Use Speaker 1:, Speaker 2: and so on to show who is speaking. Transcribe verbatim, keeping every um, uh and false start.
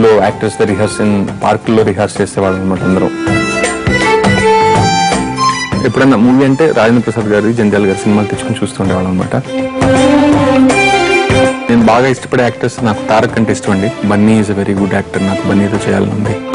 Speaker 1: స్కూల్లో actors rehearse పార్కుల్లో rehearse చేసేవాళ్ళం అనమాట అందరం. ఎప్పుడన్నా మూవీ అంటే రాజేంద్ర ప్రసాద్ గారి జంధ్యాల గారి సినిమాలు తెచ్చుకుని చూస్తుండేవాళ్ళం అనమాట. నేను బాగా ఇష్టపడే యాక్టర్స్ నాకు తారక్ అంటే ఇష్టం అండి. Bunny is a very good actor. నాకు బన్నీతో చేయాలని ఉంది.